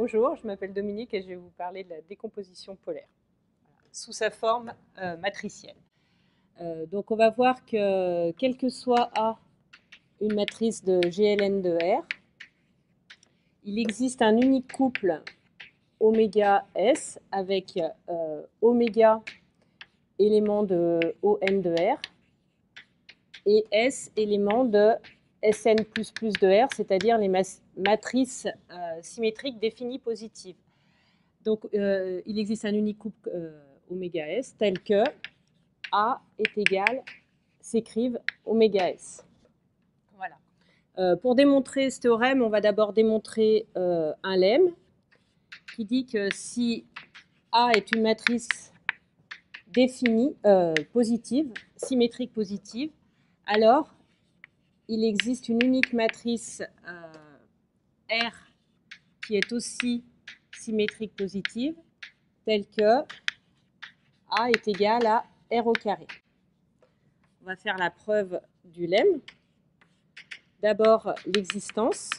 Bonjour, je m'appelle Dominique et je vais vous parler de la décomposition polaire sous sa forme matricielle. Donc on va voir que quelle que soit A une matrice de GLN de R, il existe un unique couple oméga S avec oméga élément de ON de R et S élément de Sn++ de R, c'est-à-dire les matrices symétriques définies positives. Donc, il existe un unique couple oméga S tel que A est égal, s'écrive oméga S. Voilà. Pour démontrer ce théorème, on va d'abord démontrer un lemme qui dit que si A est une matrice définie, positive, symétrique positive, alors il existe une unique matrice R qui est aussi symétrique positive, telle que A est égal à R au carré. On va faire la preuve du lemme. D'abord, l'existence.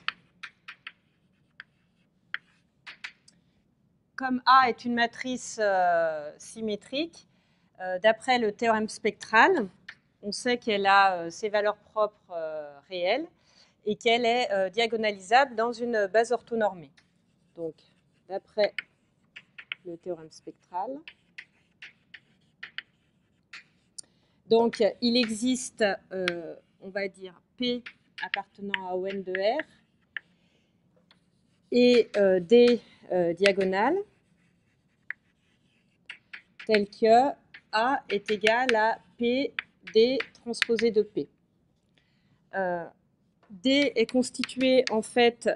Comme A est une matrice symétrique, d'après le théorème spectral, on sait qu'elle a ses valeurs propres réelles et qu'elle est diagonalisable dans une base orthonormée. Donc, d'après le théorème spectral, donc il existe, on va dire, P appartenant à ON de R et D diagonale, tel que A est égal à P D transposé de P. D est constitué en fait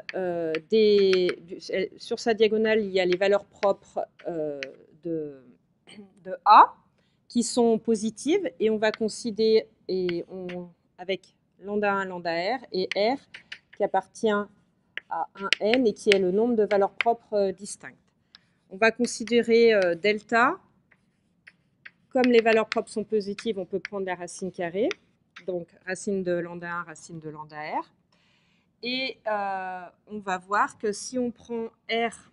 sur sa diagonale, il y a les valeurs propres de A qui sont positives et on va considérer avec lambda 1, lambda R et R qui appartient à un n et qui est le nombre de valeurs propres distinctes. On va considérer delta. Comme les valeurs propres sont positives, on peut prendre la racine carrée. Donc, racine de lambda 1, racine de lambda R. Et on va voir que si on prend R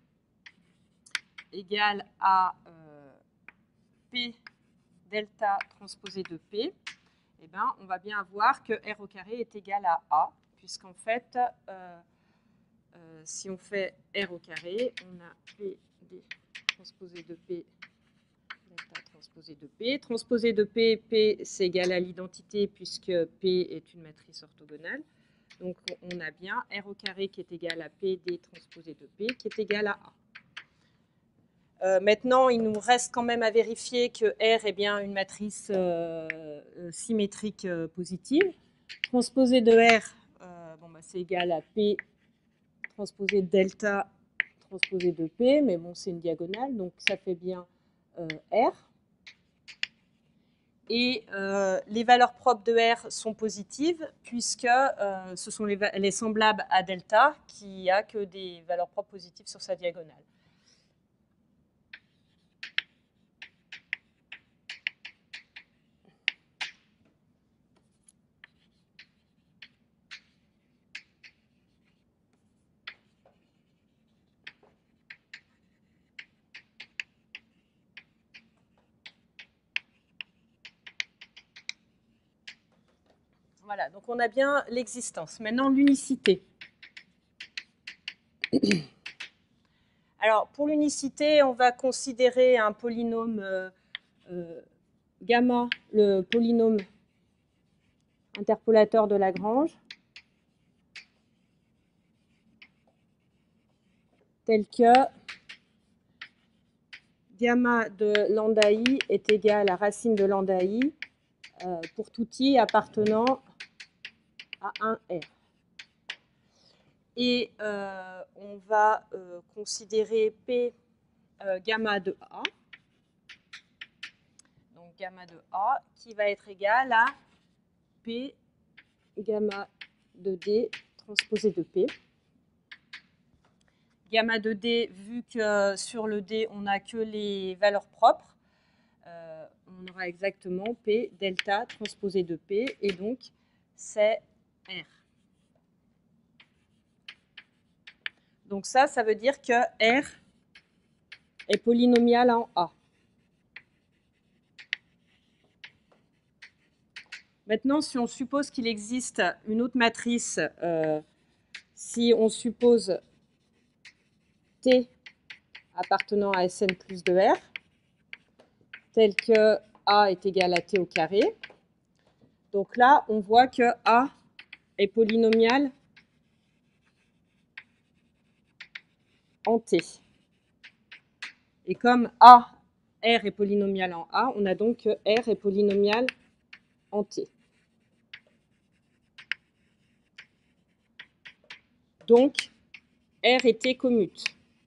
égale à P delta transposé de P, eh ben, on va bien voir que R au carré est égal à A, puisqu'en fait, si on fait R au carré, on a P D transposé de P delta transposé de P. Transposé de P, P c'est égal à l'identité puisque P est une matrice orthogonale. Donc on a bien R au carré qui est égal à PD transposé de P qui est égal à A. Maintenant, il nous reste quand même à vérifier que R est bien une matrice symétrique positive. Transposé de R, c'est égal à P transposé delta transposé de P, mais bon, c'est une diagonale, donc ça fait bien R. Et les valeurs propres de R sont positives puisque ce sont les semblables à delta qui a que des valeurs propres positives sur sa diagonale. Voilà, donc on a bien l'existence. Maintenant, l'unicité. Alors, pour l'unicité, on va considérer un polynôme gamma, le polynôme interpolateur de Lagrange, tel que gamma de lambda i est égal à racine de lambda i pour tout i appartenant à un R. Et on va considérer P gamma de A, donc gamma de A, qui va être égal à P gamma de D transposé de P. Gamma de D, vu que sur le D, on n'a que les valeurs propres, on aura exactement P delta transposé de P, et donc c'est R. Donc ça veut dire que R est polynomial en A. Maintenant, si on suppose qu'il existe une autre matrice, si on suppose T appartenant à Sn plus 2R, tel que A est égal à T au carré, donc là, on voit que A est polynomial en T. Et comme R est polynomial en A, on a donc que R est polynomial en T. Donc, R et T commutent.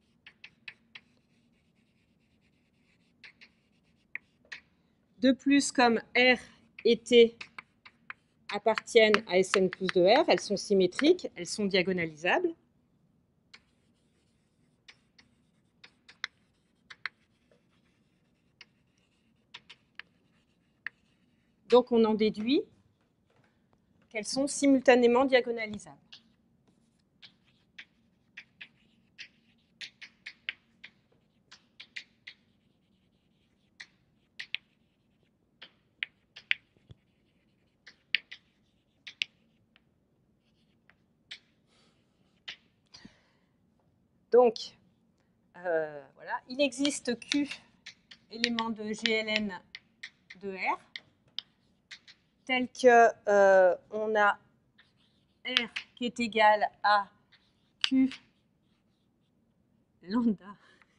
De plus, comme R et T appartiennent à Sn plus 2R, elles sont symétriques, elles sont diagonalisables. Donc, on en déduit qu'elles sont simultanément diagonalisables. Donc, voilà, il existe Q éléments de GLN de R, tel que on a R qui est égal à Q lambda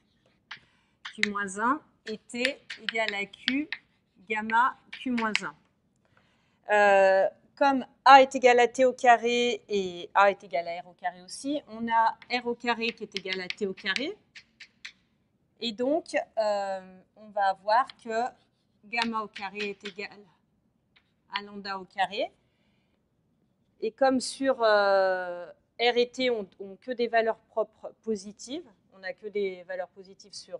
Q-1 et T égal à Q gamma Q-1. Comme A est égal à T au carré et A est égal à R au carré aussi, on a R au carré qui est égal à T au carré. Et donc, on va avoir que gamma au carré est égal à lambda au carré. Et comme sur R et T ont que des valeurs propres positives, on n'a que des valeurs positives sur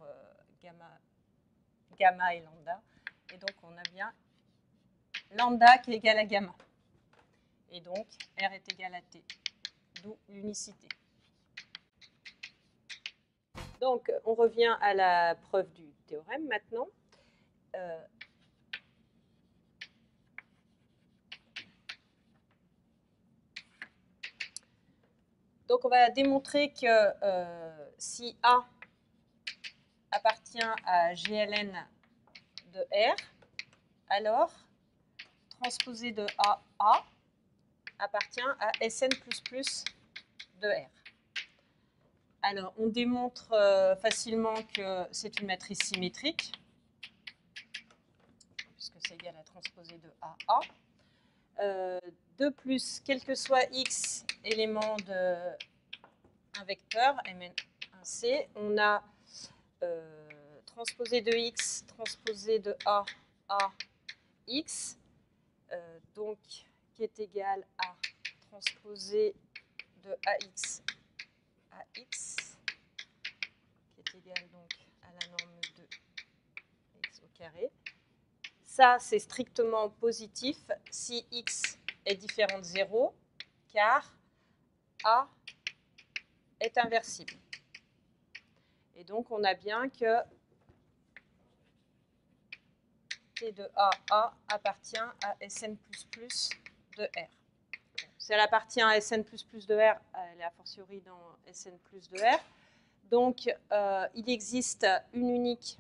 gamma et lambda. Et donc, on a bien lambda qui est égal à gamma. Et donc, R est égal à T, d'où l'unicité. Donc, on revient à la preuve du théorème maintenant. Donc, on va démontrer que si A appartient à GLN de R, alors transposé de A appartient à Sn++ de R. Alors, on démontre facilement que c'est une matrice symétrique, puisque c'est égal à transposé de A. De plus, quel que soit x élément d'un vecteur, Mn1C, on a transposé de x, transposé de A, x, donc qui est égal à transposé de AX, qui est égal donc à la norme de x au carré. Ça, c'est strictement positif si x est différent de 0, car A est inversible. Et donc, on a bien que T de A appartient à Sn++ de R. Si elle appartient à Sn++ de R, elle est a fortiori dans Sn+ de R. Donc, il existe une unique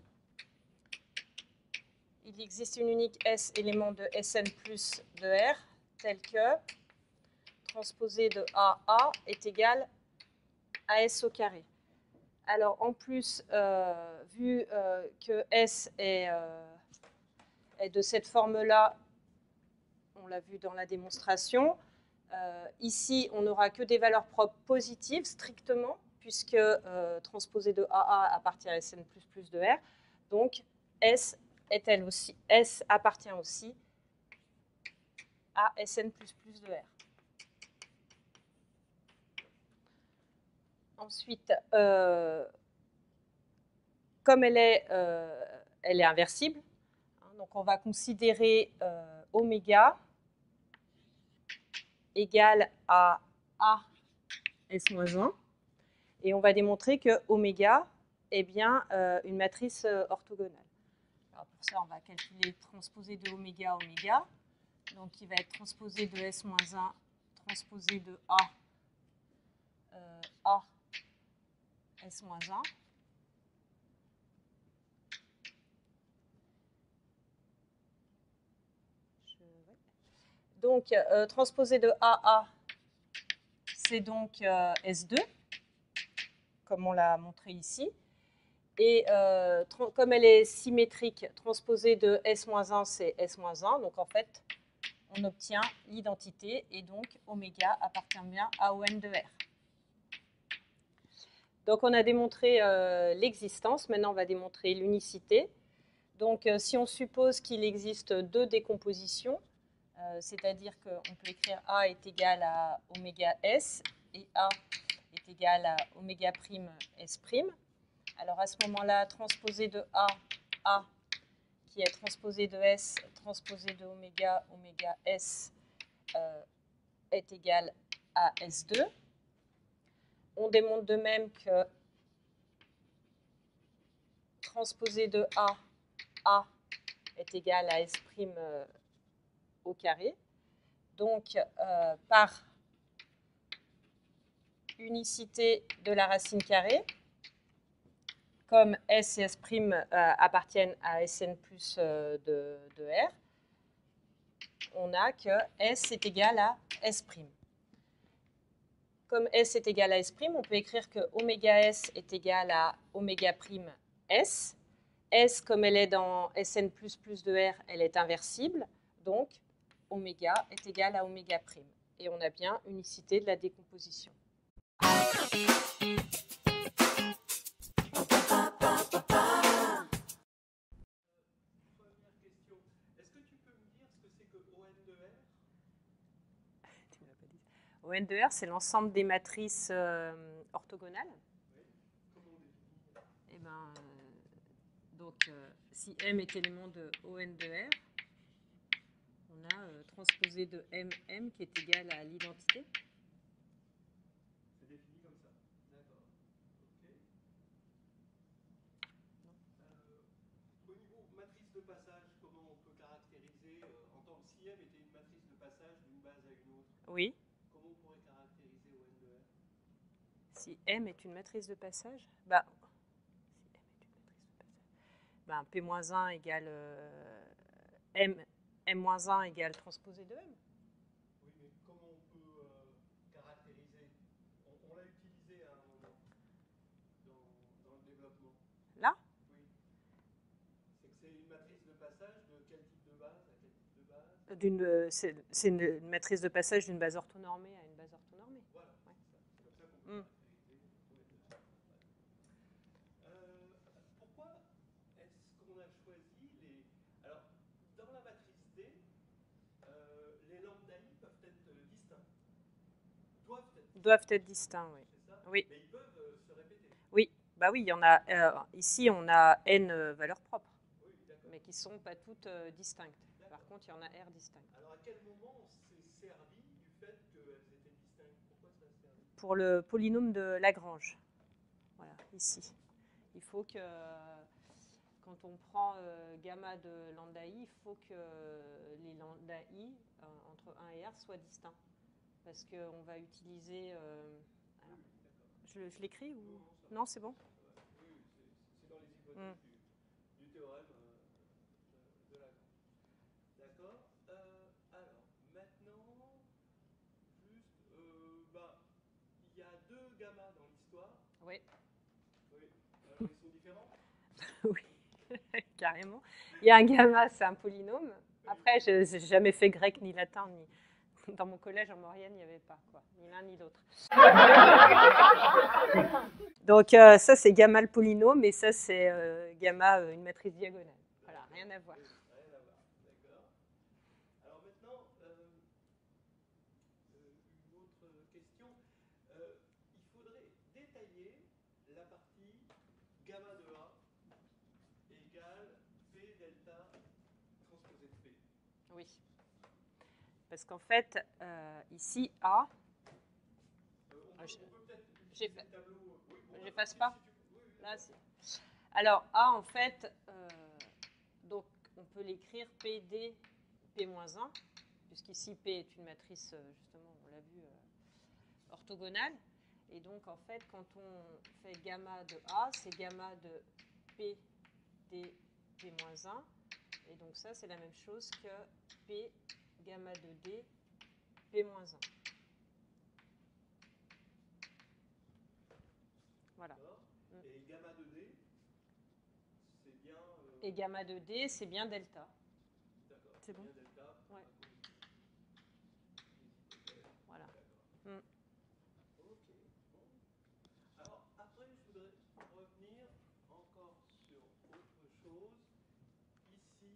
S élément de Sn+ de R, tel que transposé de A est égal à S au carré. Alors, en plus, vu que S est de cette forme-là, on l'a vu dans la démonstration, ici, on n'aura que des valeurs propres positives, strictement, puisque transposé de A appartient à Sn++ de R. Donc, S appartient aussi à Sn++ de R. Ensuite, comme elle est inversible, hein, donc on va considérer oméga égale à A S-1. Et on va démontrer que oméga est bien une matrice orthogonale. Alors pour ça, on va calculer transposé de oméga à oméga. Donc il va être transposé de S-1 transposé de A S-1. Donc transposé de AA, c'est donc S2, comme on l'a montré ici. Et comme elle est symétrique, transposée de S-1, c'est S-1. Donc en fait, on obtient l'identité et donc oméga appartient bien à ON de R. Donc on a démontré l'existence, maintenant on va démontrer l'unicité. Donc si on suppose qu'il existe deux décompositions, c'est-à-dire qu'on peut écrire A est égal à oméga S et A est égal à oméga prime S prime. Alors à ce moment-là, transposé de A, qui est transposé de S, transposé de oméga, oméga S est égal à S2. On démontre de même que transposé de A est égal à S prime au carré. Donc, par unicité de la racine carrée, comme S et S' appartiennent à Sn plus de R, on a que S est égal à S'. Comme S est égal à S', on peut écrire que oméga S est égal à oméga prime S. S, comme elle est dans Sn plus de R, elle est inversible. Donc, oméga est égal à oméga prime. Et on a bien unicité de la décomposition. ON de R, c'est l'ensemble des matrices orthogonales. Et ben, donc, si M est élément de ON de R, on a transposé de MM qui est égal à l'identité. C'est défini comme ça. D'accord. Ok. Au niveau matrice de passage, comment on peut caractériser, en tant que si M était une matrice de passage d'une base à une autre, oui. Comment on pourrait caractériser ON de R? Si M est une matrice de passage, bah, P-1 égale M-1 égale transposé de M. Oui, mais comment on peut caractériser? On l'a utilisé à un moment dans le développement. Là? Oui. C'est que c'est une matrice de passage de quel type de base à quel type de base? C'est une matrice de passage d'une base orthonormée à une base orthonormée. Voilà, ouais. C'est comme ça qu'on peut caractériser. Pourquoi est-ce qu'on a choisi les... Alors, dans la matrice D, les lambda I peuvent être distincts. Doivent être distincts, oui. C'est ça? Oui. Mais ils peuvent se répéter. Oui, bah oui, il y en a. Ici, on a n valeurs propres, oui, mais qui ne sont pas toutes distinctes. Par contre, il y en a R distinctes. Alors, à quel moment on s'est servi du fait qu'elles étaient distinctes? Pourquoi ça a servi? Pour le polynôme de Lagrange. Voilà, ici. Il faut que, quand on prend gamma de lambda i, il faut que les lambda i entre 1 et R soient distincts. Parce qu'on va utiliser... je l'écris ou... Non, c'est bon? Oui, c'est dans les hypothèses du théorème de Lagrange. D'accord. Alors, maintenant, juste, il y a deux gammas dans l'histoire. Oui. Oui. Alors, ils sont différents? Oui, carrément. Il y a un gamma, c'est un polynôme. Après, je n'ai jamais fait grec ni latin, ni... Dans mon collège en Maurienne, il n'y avait pas, quoi, ni l'un ni l'autre. Donc ça, c'est gamma le polynôme, et ça, c'est gamma une matrice diagonale. Voilà, rien à voir. Rien à voir, d'accord. Alors maintenant, une autre question. Il faudrait détailler la partie gamma de A égale P delta transposé de P. Oui. Parce qu'en fait, ici, A... On peut peut-être utiliser le tableau. Oui, j'efface pas. Là, alors, A, en fait, donc, on peut l'écrire PD P-1, puisqu'ici P est une matrice, justement, on l'a vu, orthogonale. Et donc, en fait, quand on fait gamma de A, c'est gamma de P D P-1. Et donc, ça, c'est la même chose que P gamma de D P-1. Voilà. Et gamma de D, c'est bien... Et gamma de D, c'est bien delta. D'accord. C'est bon. Bien delta. Ouais. Voilà. Ok. Bon. Alors, après, je voudrais revenir encore sur autre chose. Ici,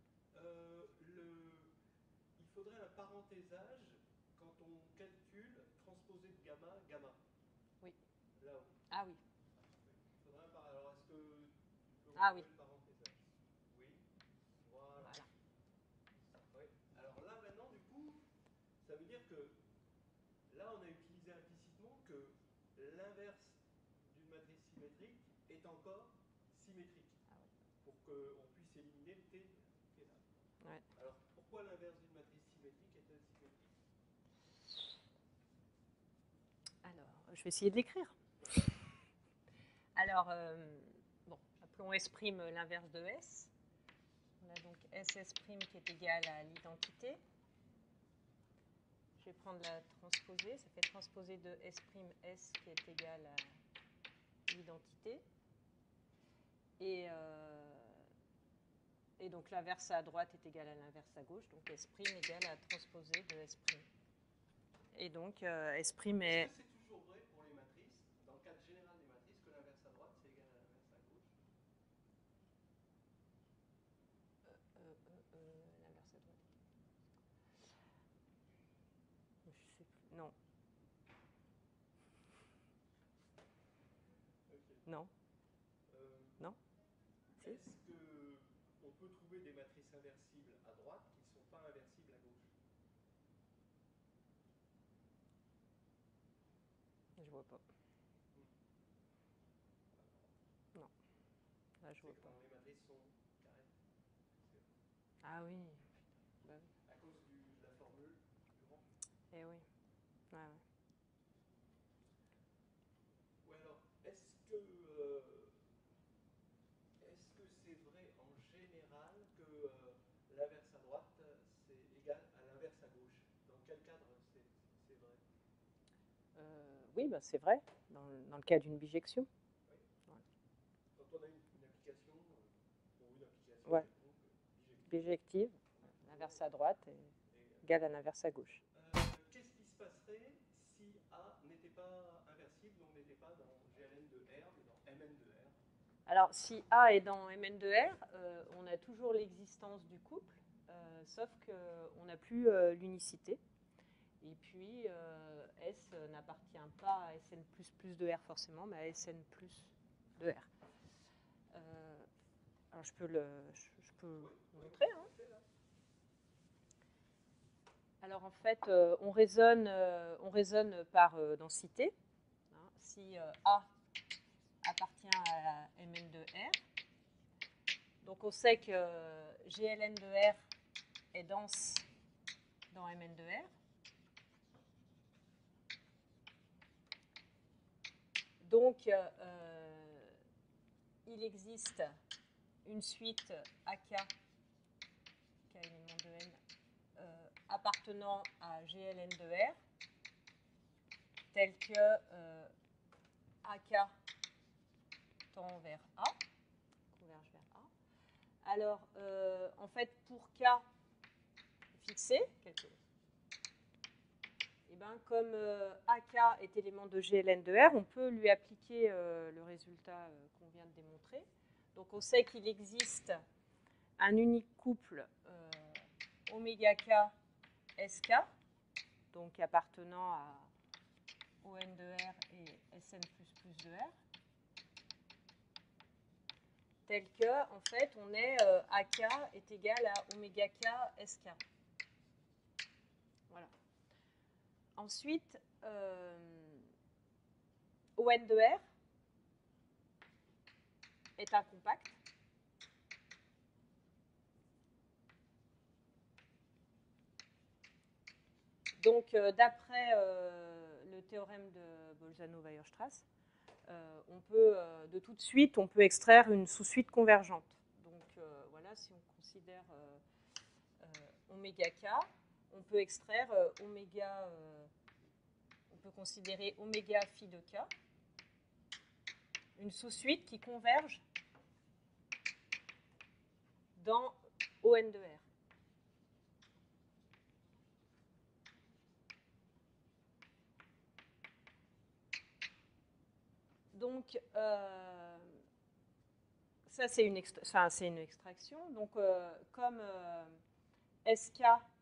il faudrait un parenthésage quand on calcule transposé de gamma, gamma. Oui. Là-haut. Ah oui. Il faudrait un parenthésage. Alors, est-ce que tu peux Ah oui. le parenthésage? Oui. Voilà. Oui. Alors là, maintenant, du coup, ça veut dire que là, on a utilisé implicitement que l'inverse d'une matrice symétrique est encore symétrique. Ah oui. Pour qu'on puisse éliminer le T qui est là. Ouais. Alors, pourquoi l'inverse d'une matrice symétrique est-elle symétrique? Alors, je vais essayer de l'écrire. Alors, bon, appelons S' l'inverse de S. On a donc SS' qui est égal à l'identité. Je vais prendre la transposée. Ça fait transposée de S' S qui est égal à l'identité. Et donc l'inverse à droite est égal à l'inverse à gauche. Donc S' égale à transposée de S'. Et donc S' est... Est-ce que c'est toujours vrai pour les matrices, dans le cadre général des matrices, que l'inverse à droite c'est égal à l'inverse à gauche? L'inverse à droite. Je sais plus. Non. Okay. Non. Non. Est-ce qu'on peut trouver des matrices inversibles à droite qui ne sont pas inversibles à gauche? Je vois pas. Non. Là, je vois pas. Quand les matrices sont carrées. Ah oui. Bah oui. À cause de la formule du grand. Eh oui. Ouais, ouais. Ou alors, est-ce que c'est vrai en général que l'inverse à droite c'est égal à l'inverse à gauche? Dans quel cadre c'est vrai? Oui, bah, c'est vrai, dans le cas d'une bijection. Oui. Ouais. Quand on a une application, ouais. Bijective, l'inverse à droite est égal à l'inverse à gauche. Qu'est-ce qui se passerait si A n'était pas inversible, donc n'était pas dans GLN de R, mais dans MN de R? Alors, si A est dans Mn de R, on a toujours l'existence du couple, sauf qu'on n'a plus l'unicité. Et puis, S n'appartient pas à Sn++ de R forcément, mais à Sn+ de R. Alors, je peux vous montrer. Hein. Alors, en fait, on raisonne par densité. Hein, si A appartient à Mn de R, donc on sait que GLN de R est dense dans Mn de R. Donc, il existe une suite AK, K élément de N, appartenant à GLN de R, telle que AK tend vers A, converge vers A. Alors, en fait, pour K fixé, et ben, comme AK est élément de GLN de R, on peut lui appliquer le résultat qu'on vient de démontrer. Donc, on sait qu'il existe un unique couple oméga K SK, donc appartenant à ON de R et Sn++ de R, tel que, en fait, on est AK est égal à oméga K SK. Voilà. Ensuite, ON de R, est un compact. Donc, d'après le théorème de Bolzano-Weierstrass, on peut, de tout de suite, on peut extraire une sous-suite convergente. Donc, voilà, si on considère oméga k, on peut extraire oméga, on peut considérer oméga phi de k, une sous-suite qui converge dans ON de R. Donc, ça, c'est une extraction. Donc, comme SK,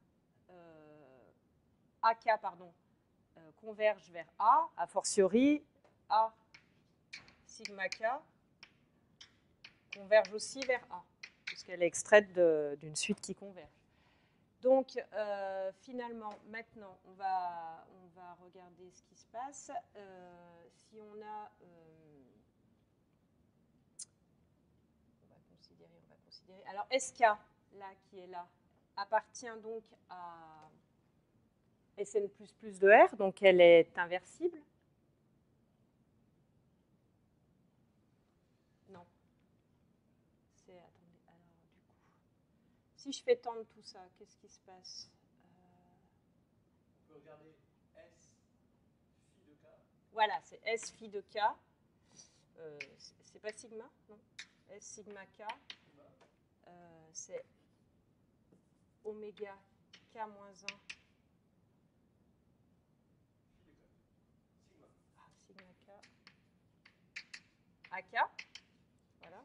AK, pardon, converge vers A fortiori, A sigma K converge aussi vers A, puisqu'elle est extraite d'une suite qui converge. Donc, finalement, maintenant, on va regarder ce qui se passe. Si on a... on va considérer. Alors, SK, là, qui est là, appartient donc à Sn++ de R, donc elle est inversible. Non. Attendez, alors, du coup, si je fais tendre tout ça, qu'est-ce qui se passe? On peut regarder S phi de K. Voilà, c'est S phi de K. C'est pas sigma, non? S sigma K. C'est oméga K moins 1. Sigma K. AK. Voilà.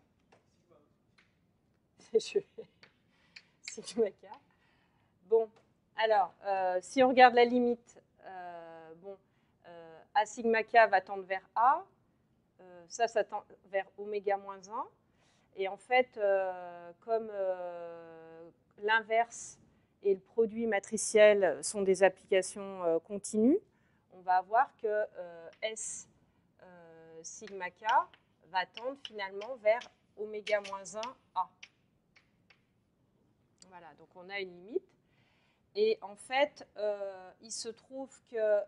Sigma K. Bon, alors, si on regarde la limite, bon, A sigma K va tendre vers A. Ça tend vers oméga moins 1. Et en fait, comme l'inverse et le produit matriciel sont des applications continues, on va avoir que S sigma K va tendre finalement vers oméga moins 1 A. Voilà, donc on a une limite. Et en fait, il se trouve que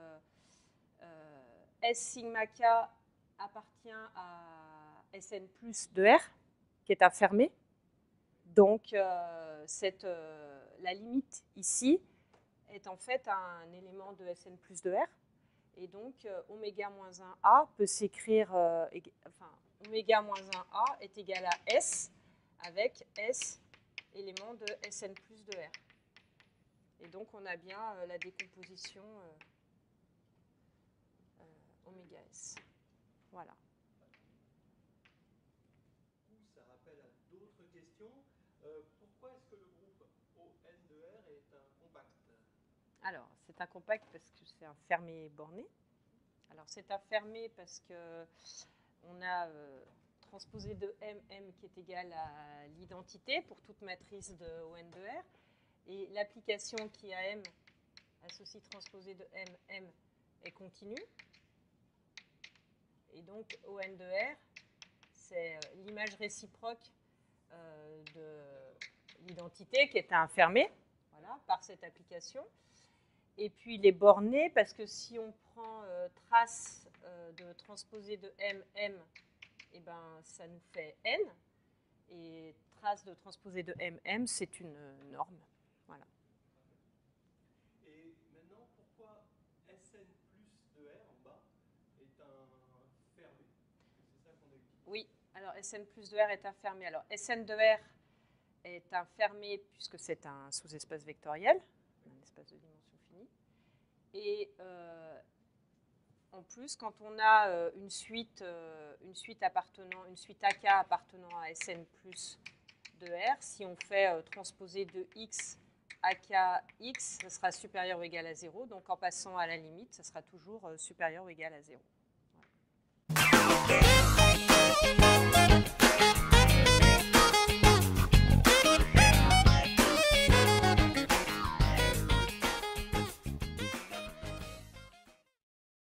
S sigma K appartient à Sn+ de R, qui est infermé. Donc, la limite ici est en fait un élément de Sn+ de R. Et donc, oméga moins 1A peut s'écrire, enfin, oméga moins 1A est égal à S avec S élément de Sn+ de R. Et donc, on a bien la décomposition oméga S. Voilà. Ça rappelle à d'autres questions. Pourquoi est-ce que le groupe ON de R est un compact? Alors, c'est un compact parce que c'est un fermé borné. Alors, c'est un fermé parce qu'on a transposé de M qui est égal à l'identité pour toute matrice de ON de R. Et l'application qui a M associe transposé de M est continue. Et donc, ON de R, c'est l'image réciproque de l'identité qui est un fermé, voilà, par cette application. Et puis, il est borné parce que si on prend trace de transposé de M, eh ben, ça nous fait N. Et trace de transposé de M, c'est une norme. Voilà. Et maintenant, pourquoi Sn+ de R en bas est un fermé? C'est ça qu'on a utilisé. Oui, alors Sn+ de R est un fermé. Alors Sn de R est un fermé puisque c'est un sous-espace vectoriel, un espace de dimension finie. Et en plus, quand on a une suite AK appartenant à Sn+ de R, si on fait transposer de X AK X, ça sera supérieur ou égal à 0. Donc en passant à la limite, ça sera toujours supérieur ou égal à 0. Voilà.